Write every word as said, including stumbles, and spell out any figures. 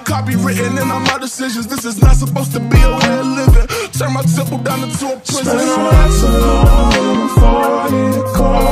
copywritten in all my decisions. This is not supposed to be a way of living. Turn my temple down into a prison. Spent so long before I hit a call.